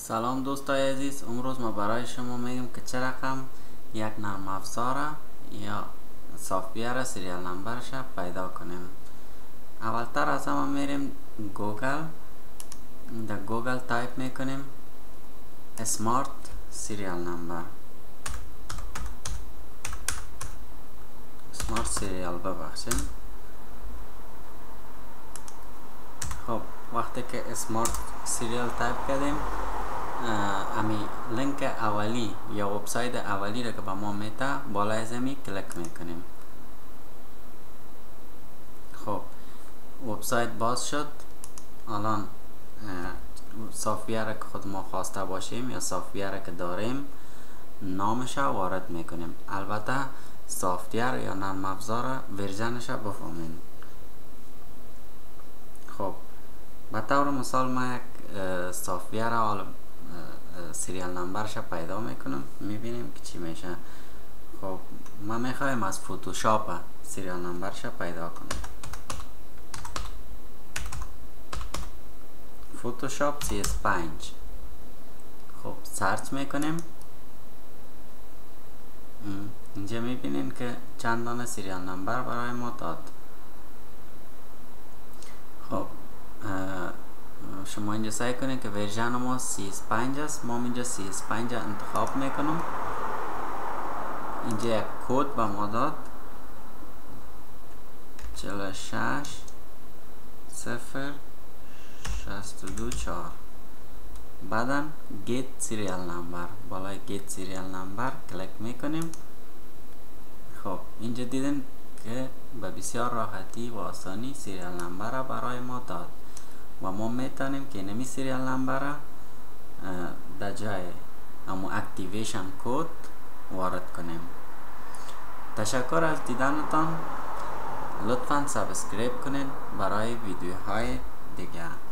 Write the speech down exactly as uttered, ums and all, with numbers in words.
سلام دوستای عزیز، امروز ما برای شما میگم که چه رقم یک نرم افزار یا سافت سریال نمبرش پیدا کنیم. اولتر از همه میریم گوگل، در گوگل تایپ میکنیم اسمارت سریال نمبر، اسمارت سریال ببخشید. خب وقتی که اسمارت سریال تایپ کردیم، امی لینک اولی یا وبسایت اولی را که به ما میده بالای زمین کلیک میکنیم. خب وبسایت باز شد. الان سافت که خود ما خواسته باشیم یا سافت که داریم نامش وارد میکنیم. البته سافت یا نرم افزار ورژنش بفهمین. خب به طور مثال ما یک سافت حالا سریال نمبرش پیدا میکنم، میبینیم که چی میشه. خب ما میخوایم از فوتوشاپ سریال نمبرش پیدا کنیم. فوتوشاپ سی اس پنج. خب سرچ میکنیم. اینجا میبینیم که چند دانه سریال نمبر برای ما داد. خب شما اینجا سعی کنید که ورژن ما سی اس پنج است. ما اینجا سی اس پنج انتخاب میکنم. اینجا یک کد به ما داد چهل و شش صفر شصت و دو چهار. بعدا گیت سریال نمبر، بالای گیت سریال نمبر کلیک میکنیم. خب اینجا دیدن که به بسیار راحتی و آسانی سریال نمبر برای ما داد و ما میتونیم که نمی سریال نمبر در جای همو اکتیویشن کد وارد کنیم. تشکر از دیدنتان. لطفاً سابسکرایب کنید برای ویدیوهای دیگه.